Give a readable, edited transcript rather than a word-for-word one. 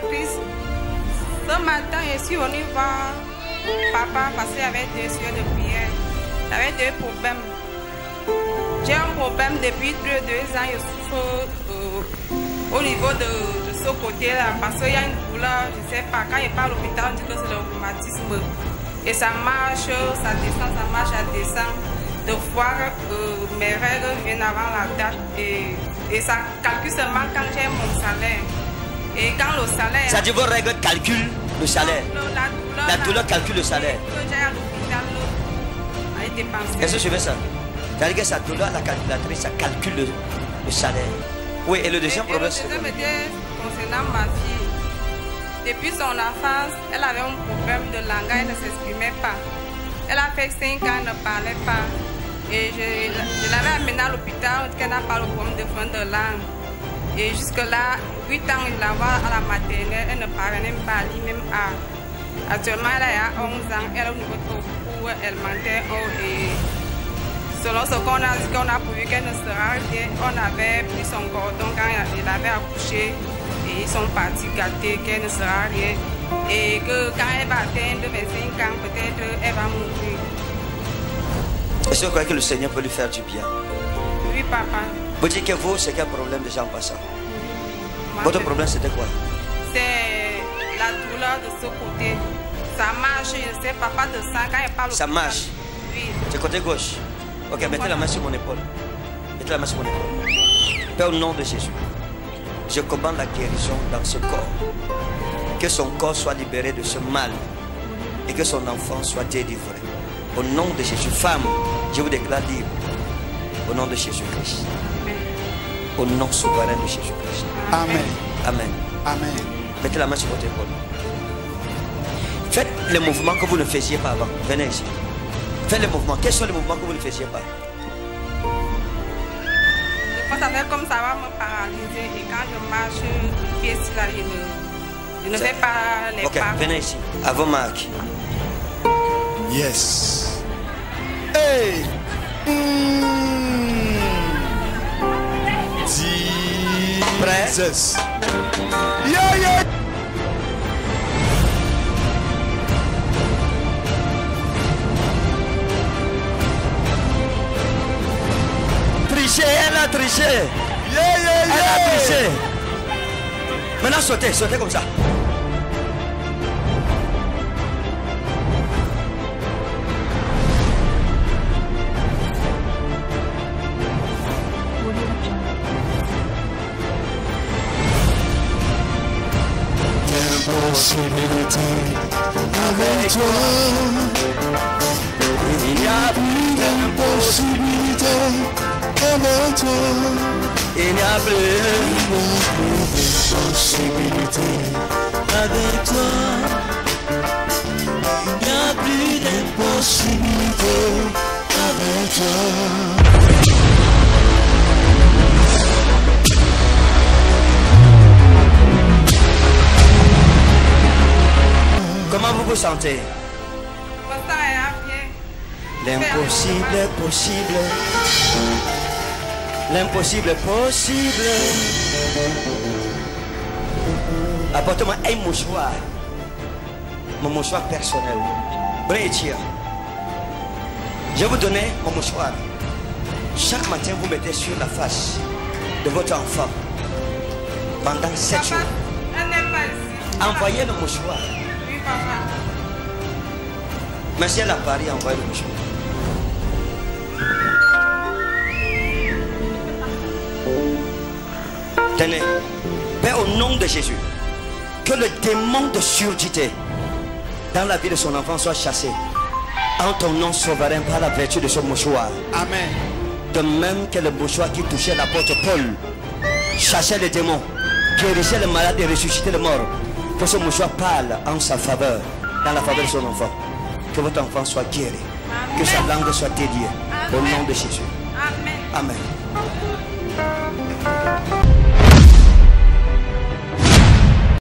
Christ. Ce matin, je suis venue voir papa parce qu'il y avait 2 sujets de prière. Il y avait 2 problèmes. J'ai un problème depuis 2 ans. Je souffre au niveau de ce côté-là parce qu'il y a une douleur. Je ne sais pas. Quand je pars à l'hôpital, on dit que c'est le rhumatisme. Et ça marche, ça descend, ça marche, ça descend. De fois, mes règles viennent avant la date et ça calcule seulement quand j'ai mon salaire. Et quand le salaire... Ça dit vos règles calculent le salaire. La douleur calcule le salaire. Que j'ai à l'hôpital, a été pensé. Est-ce que je fais ça? C'est-à-dire que sa douleur, la calculatrice, ça calcule le salaire. Oui, et le deuxième problème, c'est quoi? Concernant ma fille. Depuis son enfance, elle avait un problème de langage, elle ne s'exprimait pas. Elle a fait 5 ans, elle ne parlait pas. Et je l'avais amenée à l'hôpital, qu'elle n'a pas le problème de frein de langue. Et jusque-là, 8 ans, je la vois à la maternelle, elle ne parlait même pas, ni même A. Actuellement, elle a 11 ans, elle est au niveau de cours, elle mentait haut. Et selon ce qu'on a dit, qu'on a prévu qu'elle ne sera rien, on avait pris son cordon quand il avait accouché. Et ils sont partis gâter qu'elle ne sera rien. Et que quand elle va atteindre 25 ans, peut-être elle va mourir. Est-ce que vous croyez que le Seigneur peut lui faire du bien? Oui, papa. Vous dites que vous, c'est quel problème déjà en passant? Votre problème, c'était quoi? C'est la douleur de ce côté. Ça marche, je sais, papa de sang, quand elle parle. Ça marche? Oui. C'est côté gauche. Ok, mettez la main sur mon épaule. Mettez la main sur mon épaule. Père, au nom de Jésus, je commande la guérison dans ce corps. Que son corps soit libéré de ce mal et que son enfant soit délivré. Au nom de Jésus, femme, je vous déclare libre. Au nom de Jésus-Christ. Au nom souverain de Jésus-Christ. Amen. Amen. Amen. Mettez la main sur votre épaule. Faites les mouvements que vous ne faisiez pas avant. Venez ici. Faites les mouvements. Quels sont les mouvements que vous ne faisiez pas? Ça fait comme ça va me paralyser et quand je marche une pièce là, je ne fais pas les pas. Ok, venez ici. À vos marques. Yes. Hey. Jesus. Yeah, yeah. Elle a triché. Elle a triché. Maintenant sautez, sautez comme ça. Impossibilité avec toi. Il n'y a plus d'impossibilité avec toi. Il n'y a plus d'impossibilité avec toi. Il n'y a plus d'impossibilité avec toi. Comment vous vous sentez? L'impossible est possible. L'impossible est possible. Apportez-moi un mouchoir. Mon mouchoir personnel. Brétia. Je vais vous donner mon mouchoir. Chaque matin, vous mettez sur la face de votre enfant. Pendant 7 jours. Envoyez le mouchoir. Mais si elle a pari, envoyez le mouchoir. Tenez, Père, au nom de Jésus, que le démon de surdité dans la vie de son enfant soit chassé en ton nom souverain par la vertu de ce mouchoir. Amen. De même que le mouchoir qui touchait l'apôtre Paul chassait les démons, guérissait les malades et ressuscitait les morts. Que ce mouchoir parle en sa faveur, dans la faveur de son enfant. Que votre enfant soit guéri. Amen. Que sa langue soit dédiée. Amen. Au nom de Jésus. Amen. Amen.